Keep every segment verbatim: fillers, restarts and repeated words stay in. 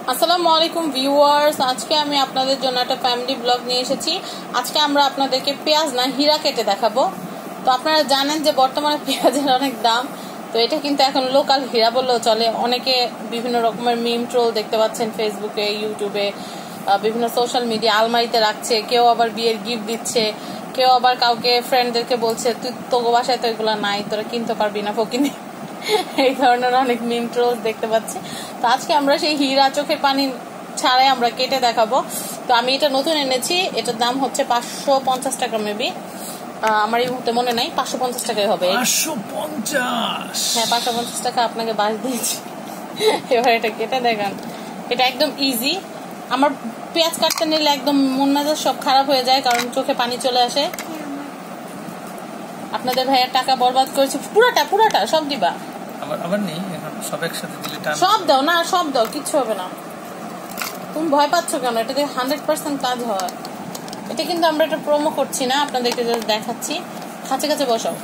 আসসালামু আলাইকুম ভিউয়ার্স, আজকে আমি আপনাদের জন্য একটা ফ্যামিলি ব্লগ নিয়ে এসেছি। আজকে আমরা আপনাদেরকে পেঁয়াজ না হীরা কেটে দেখাবো। তো আপনারা জানেন যে বর্তমানে পেঁয়াজের অনেক দাম, তো এটা কিন্তু এখন লোকাল হীরা বললেও চলে। অনেকে বিভিন্ন রকমের মিম ট্রোল দেখতে পাচ্ছেন ফেসবুকে, ইউটিউবে, বিভিন্ন সোশ্যাল মিডিয়া আলমারিতে রাখছে, কেউ আবার বিয়ের গিফট দিচ্ছে, কেউ আবার কাউকে ফ্রেন্ডদেরকে বলছে তুই তোগো বাসায় তো এগুলো নাই, তোরা কিনতে পারবি না ফকিনি। এই ধরনের অনেক মিম ট্রোলস দেখতে পাচ্ছি। তো আজকে আমরা সেই হীরা চোখের পানি ছাড়াই আমরা কেটে দেখাবো। তো আমি এটা নতুন এনেছি, এটার দাম হচ্ছে পাঁচশো পঞ্চাশ টাকা মেবি, আমার এই মুহূর্তে মনে নাই, পাঁচশো পঞ্চাশ টাকাই হবে। পাঁচশো পঞ্চাশ হ্যাঁ, পাঁচশো পঞ্চাশ টাকা আপনাকে বাস দিয়েছি। এবার এটা কেটে দেখান। এটা একদম ইজি। আমার পেঁয়াজ কাটতে নিলে একদম মন মেজাজ সব খারাপ হয়ে যায়, কারণ চোখে পানি চলে আসে। আপনাদের ভাইয়ের টাকা বরবাদ করেছে, পুরোটা পুরোটা সব দিবা? আবার আবার নেই, এখন সব একসাথে দিলে টান। সব দাও না, সব দাও, কিচ্ছু হবে না। তুমি ভয় পাচ্ছ কেন? এটাতে হান্ড্রেড পার্সেন্ট কাজ হয়। এটা কিন্তু আমরা এটা প্রোমো করছি না, আপনাদেরকে জাস্ট দেখাচ্ছি। কাছে কাছে বসাও।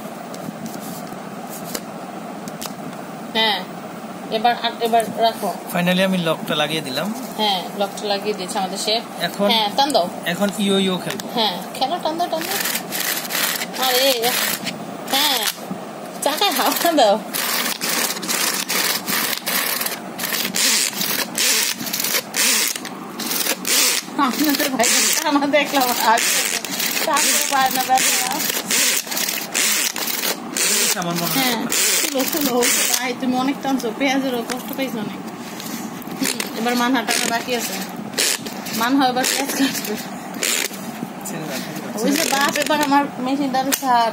হ্যাঁ, এবার এবার রাখো। ফাইনালি আমি লকটা লাগিয়ে দিলাম। হ্যাঁ, লকটা লাগিয়ে দিয়েছে আমাদের শেফ। এখন হ্যাঁ, টান দাও। এখন ইও ইও খেলবো। হ্যাঁ, খেলো, টান দাও, টান দাও। আরে হ্যাঁ, চাকায় হাওয়া দাও। আপনাদের ভাই আমার দেখলাম পায় না ব্যথা। আমার মনে হ্যাঁ, ছিল ছিল ভাই, তুমি অনেক টানছো, পেঁয়াজেরও কষ্ট পাইছো অনেক। এবার মান হাঁটানো বাকি আছে, মান হয় এবার পেঁয়াজ কাটবে। ওই যে বাপ, এবার আমার মেশিন দ্বারা ছাড়।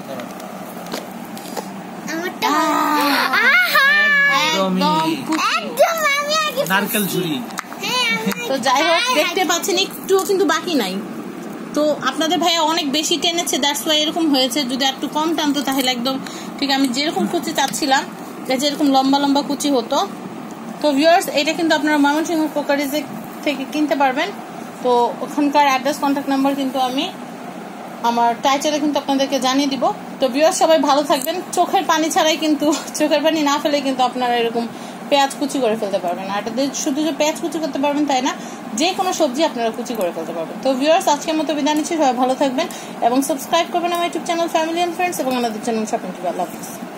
নারকেল ঝুরি। তো যাই হোক, দেখতে পাচ্ছেন একটুও কিন্তু বাকি নাই। তো আপনাদের ভাইয়া অনেক বেশি টেনেছে, দ্যাটস ওয়াই এরকম হয়েছে। যদি একটু কম টানতো তাহলে একদম ঠিক আমি যেরকম কুচি চাচ্ছিলাম, যেরকম লম্বা লম্বা কুচি হতো। তো ভিউয়ার্স, এটা কিন্তু আপনারা ময়মনসিংহ কোকারিজে থেকে কিনতে পারবেন। তো ওখানকার অ্যাড্রেস, কন্ট্যাক্ট নাম্বার কিন্তু আমি আমার টাইটেলে কিন্তু আপনাদেরকে জানিয়ে দিব। তো ভিউয়ার্স, সবাই ভালো থাকবেন। চোখের পানি ছাড়াই কিন্তু, চোখের পানি না ফেলে কিন্তু আপনারা এরকম পেঁয়াজ কুচি করে ফেলতে পারবেন। আর এটা শুধু যে পেঁয়াজ কুচি করতে পারবেন তাই না, যে কোনো সবজি আপনারা কুচি করে ফেলতে পারবেন। তো ভিউয়ার্স, আজকের মতো বিদায় নিচ্ছি। সবাই ভালো থাকবেন এবং সাবস্ক্রাইব করবেন আমার YouTube channel family and friends এবং আমাদের চ্যানেল শপিং টিভি। আল্লাহ হাফেজ।